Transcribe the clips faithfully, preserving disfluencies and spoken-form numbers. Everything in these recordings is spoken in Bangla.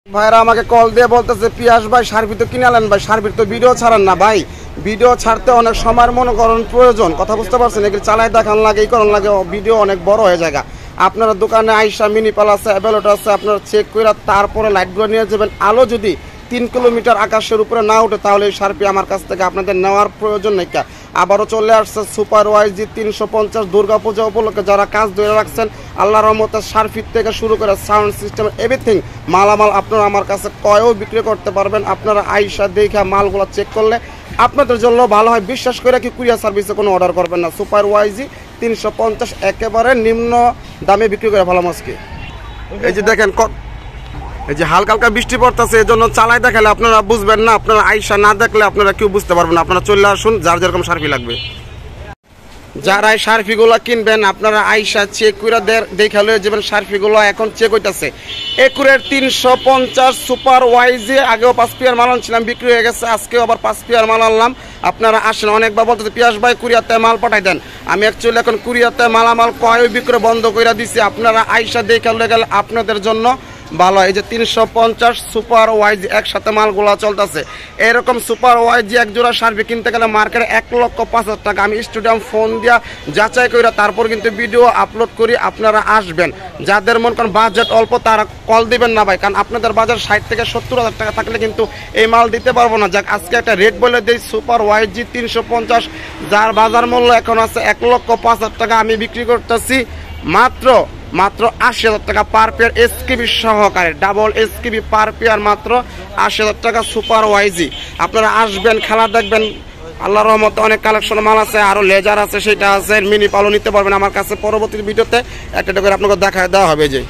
ভাইরা আমাকে কল দিয়ে বলতেছে পিয়াস ভাই সার্ভি তো কিনে আলেন ভাই, সার্ভির তো ভিডিও ছাড়েন না ভাই। ভিডিও ছাড়তে অনেক সময়ের মনে করেন প্রয়োজন, কথা বুঝতে পারছেন, এগুলো চালাই দেখান লাগে, এই করণ লাগে, ভিডিও অনেক বড় হয়ে যায়। আপনারা দোকানে আইসা মিনি পাল আছে, অ্যাভেলোটা আছে, আপনারা চেক করে তারপরে লাইটগুলো নিয়ে যাবেন। আলো যদি তিন কিলোমিটার আকাশের উপরে না উঠে তাহলে এই সার্ভি আমার কাছ থেকে আপনাদের নেওয়ার প্রয়োজন নেই। আবারও চলে আসছে সুপার ওয়াইজি তিনশো পঞ্চাশ দুর্গাপূজা উপলক্ষে যারা কাজ ধরে রাখছেন, আল্লাহর রহমতে সার্ভিস থেকে শুরু করে সাউন্ড সিস্টেম এভরিথিং মালামাল আপনারা আমার কাছে কয়েও বিক্রি করতে পারবেন। আপনারা আইসা দেখা মালগুলো চেক করলে আপনাদের জন্য ভালো হয়। বিশ্বাস করে কি কুরিয়ার সার্ভিসে কোনো অর্ডার করবেন না। সুপার ওয়াইজি তিনশো পঞ্চাশ একেবারে নিম্ন দামে বিক্রি করে ভালো মাছকে। এই যে দেখেন এই যে হালকা হালকা বৃষ্টি পড়তেছে, এই জন্য চালাই দেখালে আপনারা বুঝবেন না, আপনারা আইসা না দেখলে আপনারা কেউ বুঝতে পারবেন না। আপনারা চলে আসুন, যার যেরকম সার্ভি লাগবে। যারা এই সার্ভিগুলো কিনবেন আপনারা আইসা চেক করে দেখে লয়ে যাবেন। সার্ভিগুলো এখন চেক হইতেছে একুরের তিনশো পঞ্চাশ সুপার ওয়াইজি। আগেও পাঁচ পিয়ার মাল আনছিলাম, বিক্রি হয়ে গেছে, আজকেও আবার পাঁচ পিয়ার মাল আনলাম। আপনারা আসেন। অনেকবার বলতেছে পিয়াস ভাই কুরিয়াতে মাল পাঠাই দেন। আমি অ্যাকচুয়ালি এখন কুরিয়াতে মালামাল কয় বিক্রি বন্ধ করে দিছি। আপনারা আইসা দেখে লয়ে গেলে আপনাদের জন্য ভালো। এই যে তিনশো পঞ্চাশ সুপার ওয়াইজি একসাথে মালগুলা চলতেছে। এরকম সুপার ওয়াইজি এক জোড়া সার্ভি কিনতে গেলে মার্কেটে এক লক্ষ পাঁচ হাজার টাকা। আমি স্টুডিয়াম ফোন দিয়া যাচাই করে তারপর কিন্তু ভিডিও আপলোড করি। আপনারা আসবেন। যাদের মন করেন বাজেট অল্প তারা কল দিবেন না ভাই, কারণ আপনাদের বাজার ষাট থেকে সত্তর হাজার টাকা থাকলে কিন্তু এই মাল দিতে পারবো না। যাক আজকে একটা রেট বলে দিই, সুপার ওয়াইজি তিনশো পঞ্চাশ যার বাজার মূল্য এখন আছে এক লক্ষ পাঁচ হাজার টাকা, আমি বিক্রি করতেছি মাত্র মাত্র আশি হাজার টাকা পার পেয়ার এসকেবি সহকারে। ডাবল এসকেবি পার পেয়ার মাত্র আশি হাজার টাকা সুপার ওয়াইজি। আপনারা আসবেন, খেলা দেখবেন। আল্লাহর রহমতে অনেক কালেকশন মাল আছে, আরো লেজার আছে, সেটা আছে, মিনি পালও নিতে পারবেন আমার কাছে। পরবর্তী ভিডিওতে একটা করে আপনাকে দেখা দেওয়া হবে। যে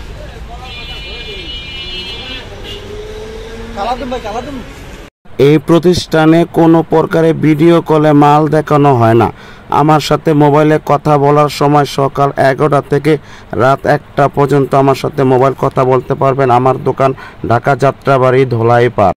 এই প্রতিষ্ঠানে কোনো প্রকারে ভিডিও কলে মাল দেখানো হয় না। আমার সাথে মোবাইলে কথা বলার সময় সকাল এগারোটা থেকে রাত একটা পর্যন্ত আমার সাথে মোবাইল কথা বলতে পারবেন। আমার দোকান ঢাকা যাত্রাবাড়ি ধোলাইপাড়।